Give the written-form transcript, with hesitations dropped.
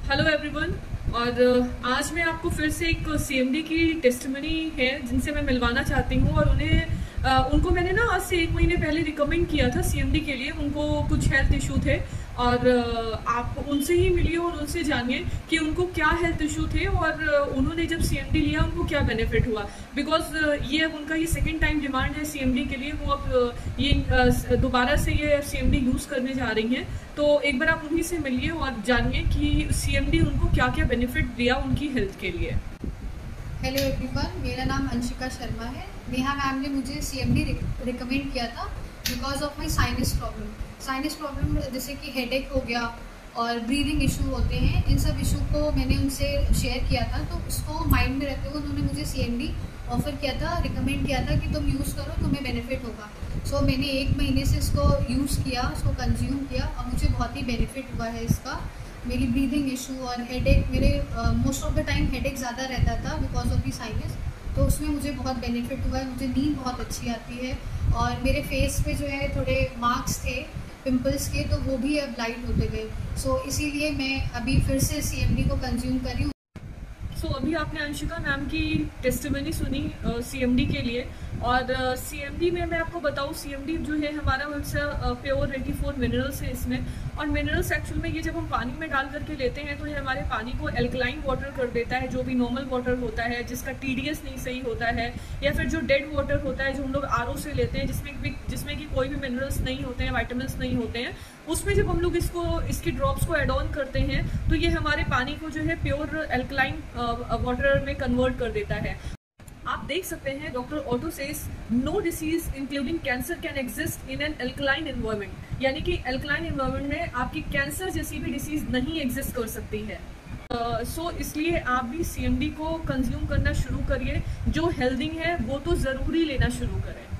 Hello everyone. और आज मैं आपको फिर से एक सीएमडी की टेस्टिमनी है जिनसे मैं मिलवाना चाहती हूँ। और उनको मैंने ना आज से 1 महीने पहले रिकमेंड किया था सीएमडी के लिए। उनको कुछ हेल्थ इशू थे और आप उनसे ही मिलिए और उनसे जानिए कि उनको क्या हेल्थ इशू थे और उन्होंने जब सीएमडी लिया उनको क्या बेनिफिट हुआ। बिकॉज ये अब उनका ये सेकेंड टाइम डिमांड है सीएमडी के लिए। वो अब ये दोबारा से ये सीएमडी यूज़ करने जा रही हैं। तो एक बार आप उन्हीं से मिलिए और जानिए कि सीएमडी उनको क्या क्या बेनिफिट दिया उनकी हेल्थ के लिए। हेलो एवरीवन, मेरा नाम अंशिका शर्मा है। नेहा मैम ने मुझे सीएमडी रिकमेंड किया था because of my sinus problem जैसे कि हेडेक हो गया और ब्रीदिंग इशू होते हैं। इन सब इशू को मैंने उनसे शेयर किया था, तो उसको माइंड में रखते हुए उन्होंने मुझे सीएमडी ऑफर किया था, रिकमेंड किया था कि तुम यूज़ करो, तुम्हें बेनिफिट होगा। सो मैंने 1 महीने से इसको यूज़ किया, उसको कंज्यूम किया और मुझे बहुत ही बेनिफिट हुआ है इसका। मेरी ब्रीदिंग इशू और हेडेक, मेरे most of the time headache ज़्यादा रहता था बिकॉज ऑफ दी साइनस, तो उसमें मुझे बहुत बेनिफिट हुआ है। मुझे नींद बहुत अच्छी आती है और मेरे फेस पे जो है थोड़े मार्क्स थे पिंपल्स के, तो वो भी अब लाइट होते गए। सो इसीलिए मैं अभी फिर से सीएमडी को कंज्यूम कर रही हूँ। अभी आपने अंशिका मैम की टेस्टिमनी सुनी सीएमडी के लिए। और सीएमडी में मैं आपको बताऊं, सीएमडी जो है हमारा प्योर 84 मिनरल्स है इसमें। और मिनरल्स एक्चुअल में ये जब हम पानी में डाल करके लेते हैं तो ये हमारे पानी को एल्कलाइन वाटर कर देता है। जो भी नॉर्मल वाटर होता है जिसका टीडीएस नहीं सही होता है, या फिर जो डेड वाटर होता है जो हम लोग आरओ से लेते हैं जिसमें कि कोई भी मिनरल्स नहीं होते हैं, वाइटामिन्स नहीं होते हैं, उसमें जब हम लोग इसकी ड्रॉप्स को एड ऑन करते हैं तो ये हमारे पानी को जो है प्योर एल्कलाइन वाटर में कन्वर्ट कर देता है। आप देख सकते हैं doctor Otto says no disease including cancer can exist in an alkaline environment. यानी कि एल्कलाइन एनवायरनमेंट में आपकी कैंसर जैसी भी डिसीज नहीं एग्जिस्ट कर सकती है। इसलिए आप भी सीएमडी को कंज्यूम करना शुरू करिए। जो हेल्दी है वो तो ज़रूरी लेना शुरू करें।